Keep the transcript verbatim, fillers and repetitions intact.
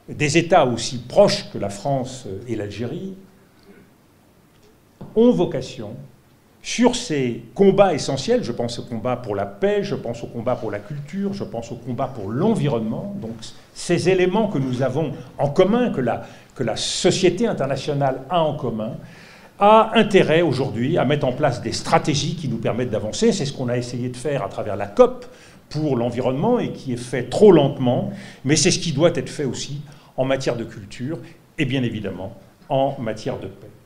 des États aussi proches que la France et l'Algérie, ont vocation, sur ces combats essentiels, je pense au combat pour la paix, je pense au combat pour la culture, je pense au combat pour l'environnement, donc ces éléments que nous avons en commun, que la, que la société internationale a en commun, a intérêt aujourd'hui à mettre en place des stratégies qui nous permettent d'avancer. C'est ce qu'on a essayé de faire à travers la COP pour l'environnement et qui est fait trop lentement, mais c'est ce qui doit être fait aussi en matière de culture et bien évidemment en matière de paix.